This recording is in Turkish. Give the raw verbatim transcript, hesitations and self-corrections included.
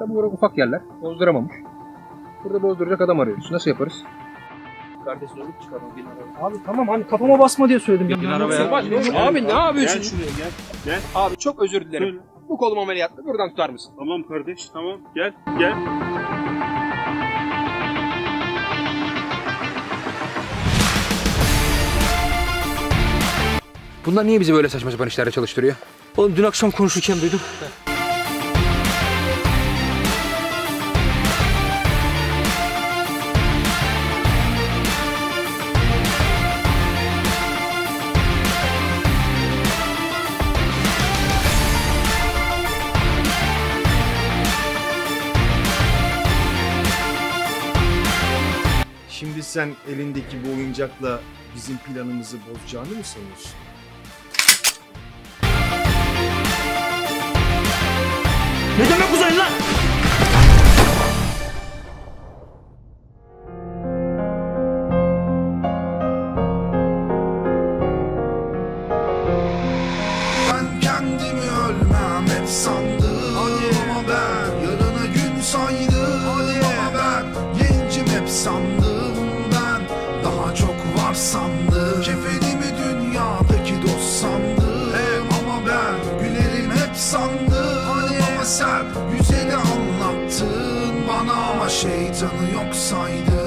Tabi burada ufak yerler. Bozduramamış. Burada bozduracak adam arıyoruz. Nasıl yaparız? Kardeş zorluk çıkarma. Gelin arabaya. Abi tamam hani kafama basma diye söyledim. Gelin Ya, arabaya. Abi ne yapıyorsun? Gel şuraya gel. Gel. Abi çok özür dilerim. Söyle. Bu kolum ameliyatlı. Buradan tutar mısın? Tamam kardeş tamam. Gel. Gel. Bunlar niye bizi böyle saçma sapan işlerde çalıştırıyor? Oğlum dün akşam konuşurken duydum. Şimdi sen elindeki bu oyuncakla bizim planımızı bozacağını mı sanıyorsun? Ne demek uzayın lan? Ben kendimi ölmem hep sandım ama ben yarına gün saydım ama ben gencim hep sandım ben daha çok var sandım kefenimi dünyadaki dost sandım ama ben gülerim hep sandım ama sen güzeli anlattın bana ama şeytanı yok saydın.